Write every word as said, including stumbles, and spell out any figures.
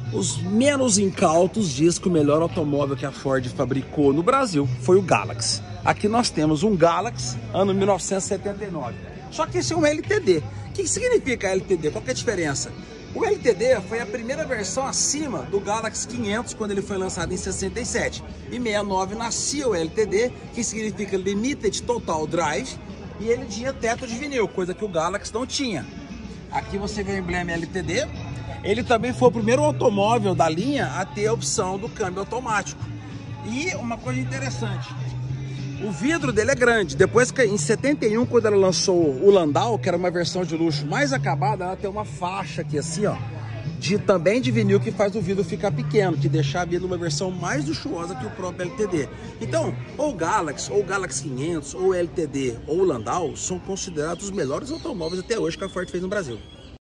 os menos incautos diz que o melhor automóvel que a Ford fabricou no Brasil foi o Galaxy. Aqui nós temos um Galaxy, ano mil novecentos e setenta e nove. Só que esse é um L T D. O que significa L T D? Qual que é a diferença? O L T D foi a primeira versão acima do Galaxy quinhentos quando ele foi lançado em sessenta e sete. Em sessenta e nove nascia o L T D, que significa Limited Total Drive, e ele tinha teto de vinil, coisa que o Galaxy não tinha. Aqui você vê o emblema L T D. Ele também foi o primeiro automóvel da linha a ter a opção do câmbio automático. E uma coisa interessante, o vidro dele é grande. Depois que em setenta e um, quando ela lançou o Landau, que era uma versão de luxo mais acabada, ela tem uma faixa aqui assim, ó, de, também de vinil, que faz o vidro ficar pequeno, que deixa a vida uma versão mais luxuosa que o próprio L T D. Então, ou o Galaxy, ou o Galaxy quinhentos, ou o L T D, ou o Landau, são considerados os melhores automóveis até hoje que a Ford fez no Brasil.